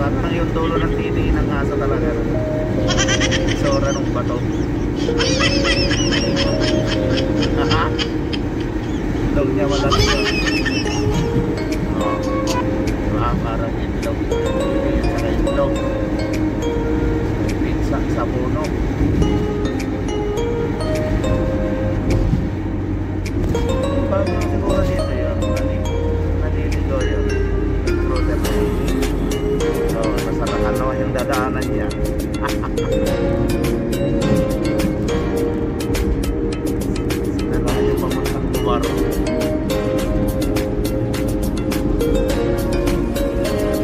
Parang yung dulo ng titi ng aso talaga. Sora nung bato. Haha. Ilog niya malaki yun. Oh. Diba? Parang itlog. Yan sa itlog. Pizza sa puno. Parang siguro dito yun. Naliligo yun. Intruder na yun. So, nasarahan naman yung dadaanan niya. Sinarahan yung pamuntang lugar.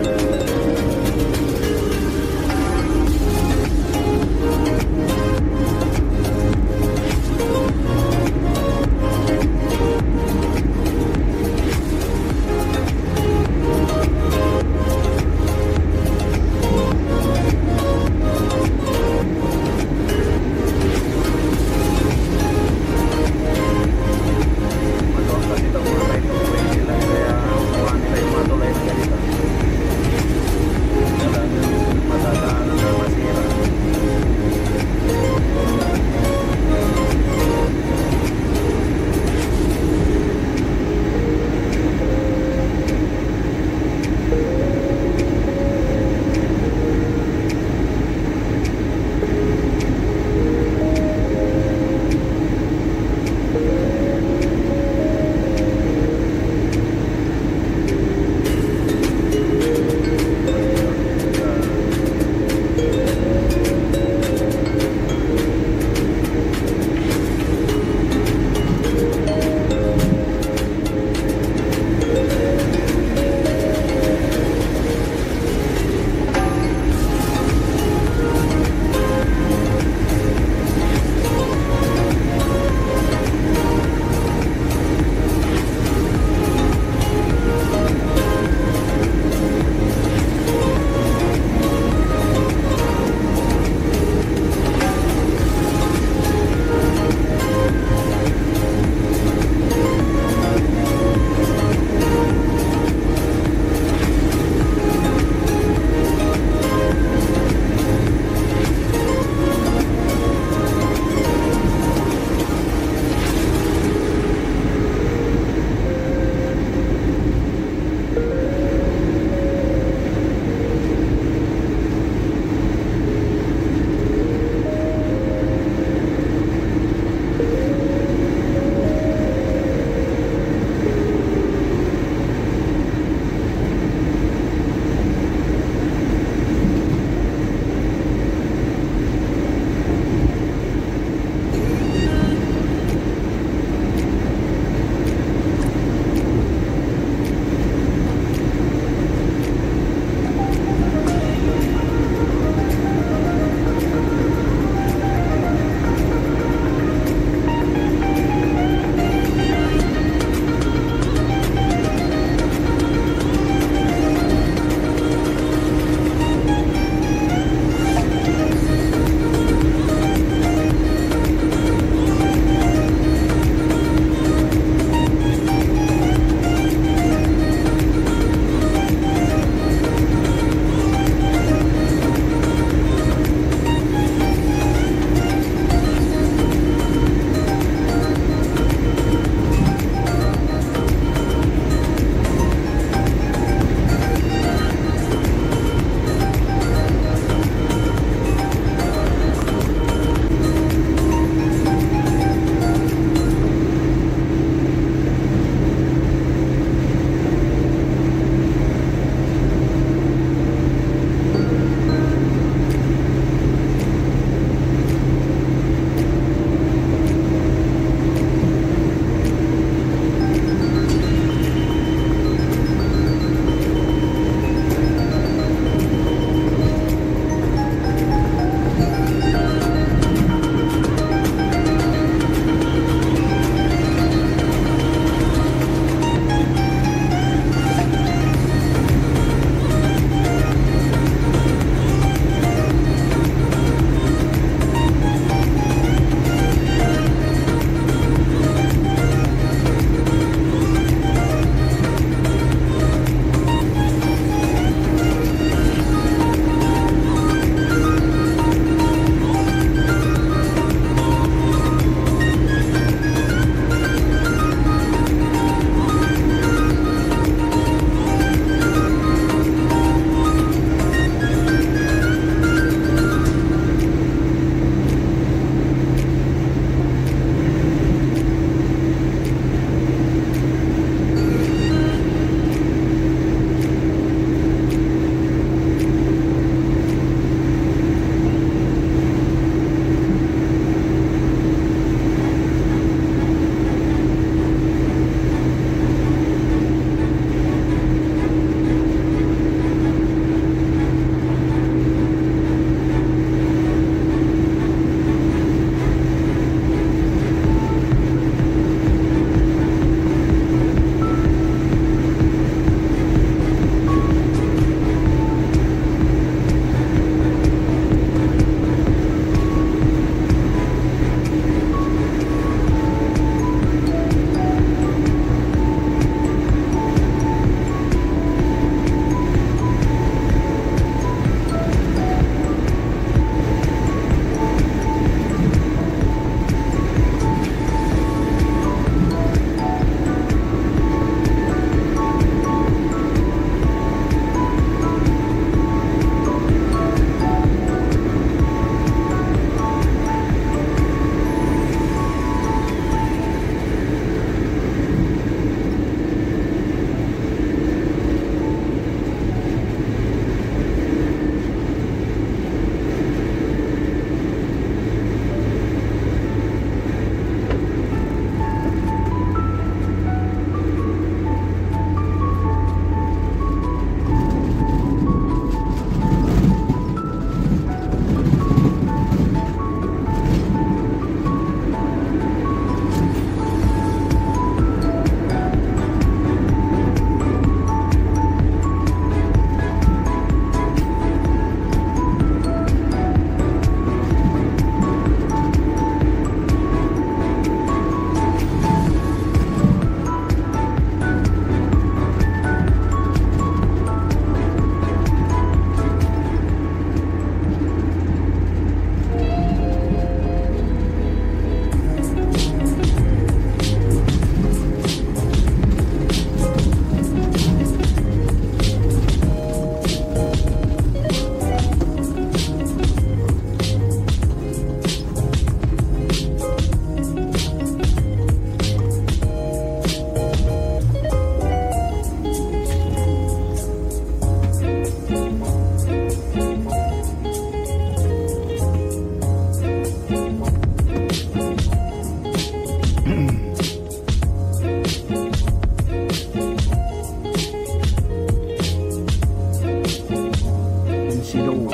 Sidor.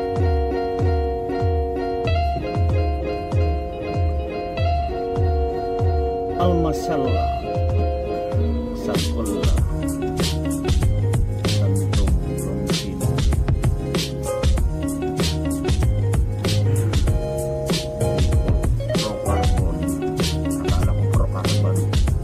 Almasalla, Sakola, Santong Romusino. Pro carbon. Akala ko pro carbon.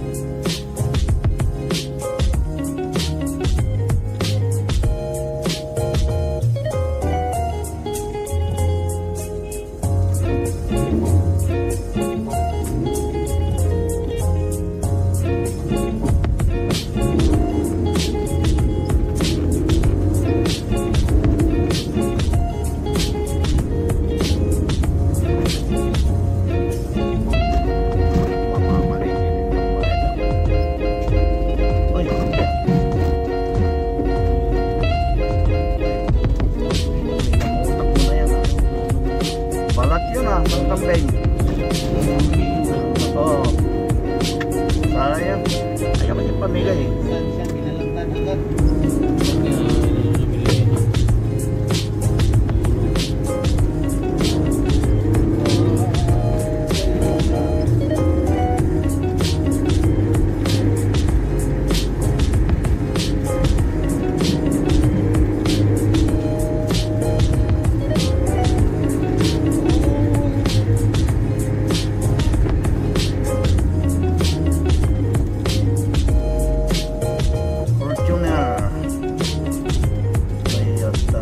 Balat yun ah, ng kambing. Oo. Sayang. Ayaw mo yung pamigay eh. Saan siya pinalantan agad? Fortuner. Toyota.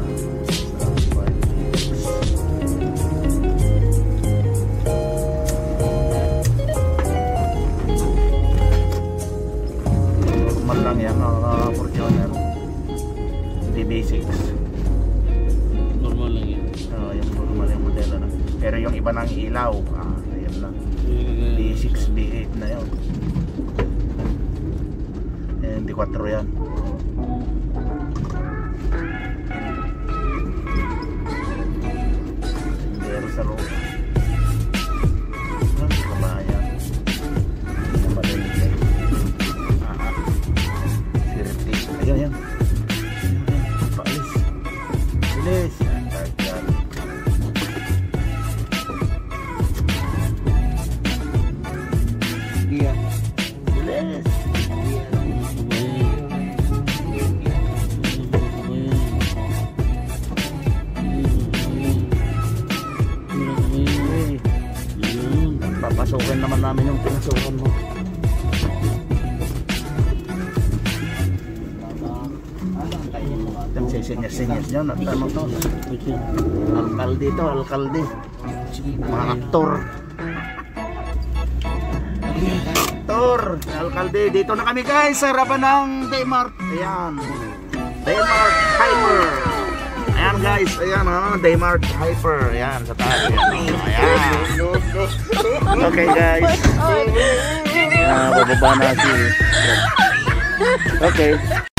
Normal lang yan, Fortuner. Hindi basics. Normal lang yan. Yung normal yung modelo na. Pero yung iba ng ilaw, ayun lang. B6, B8 na yun. Hindi 4 yan. Sindero sa loob. Kabayan. Kabalente. Sirti. Ayan, ayan. Paalis. Bilis. Tagal. Iya. Bilis. Papasukin naman namin yung pinasukan mo. Yung sisinyas-sinyas dyan. At ano to? Alkalde to, alkalde. Mga aktor. Aktor, alkalde. Dito na kami guys sa harapan ng Daymart. Ayan. Daymart Hyper. Ayan guys, ayan Daymart Hyper. Ayan, sa taas. Ayan. Okay guys. Bababa na si. Okay.